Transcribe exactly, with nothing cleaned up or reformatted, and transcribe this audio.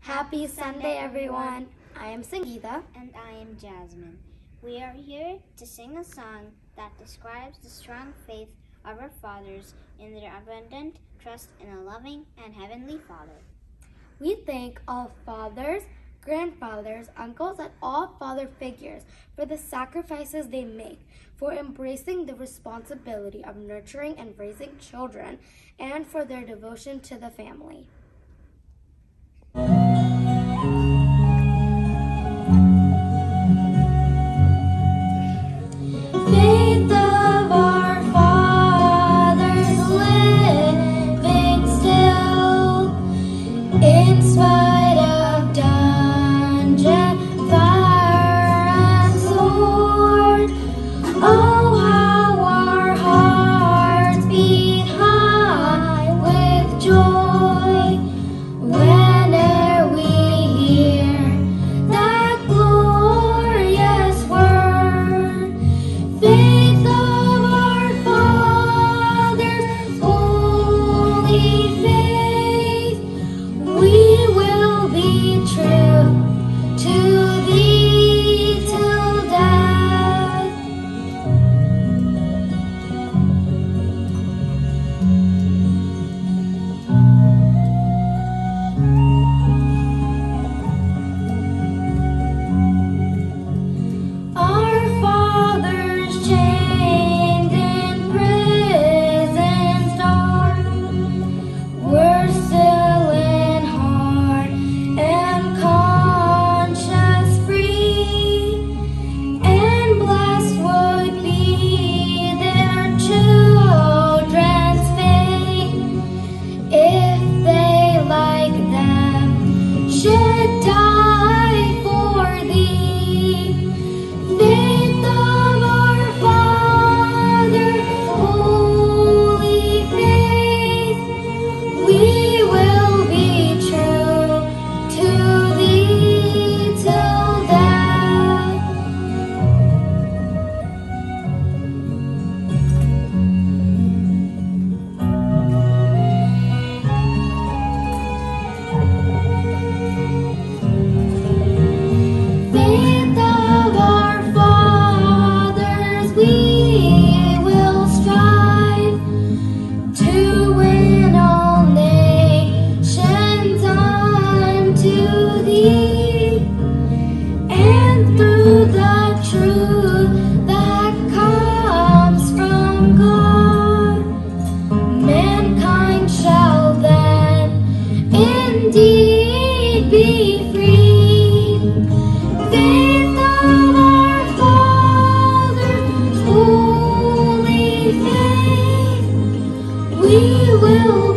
Happy Sunday, everyone. I am Sangeeta. And I am Jasmine. We are here to sing a song that describes the strong faith of our fathers in their abundant trust in a loving and heavenly Father. We thank all fathers, grandfathers, uncles, and all father figures for the sacrifices they make, for embracing the responsibility of nurturing and raising children, and for their devotion to the family. In spite of dungeon, fire, and sword, oh, how our hearts beat high with joy whene'er we hear that glorious word. Faith of our fathers, holy faith, we will be true to thee till death. Our fathers chained in prisons dark were still in heart and conscience free, and blessed would be their children's fate if they, like them, should die for thee. Faith of our fathers, holy faith, we will be true to thee till death. Faith of our fathers, we will strive to win all nations unto thee, and through the truth that comes from God, mankind shall then indeed be free. Faith of our fathers, holy faith, we will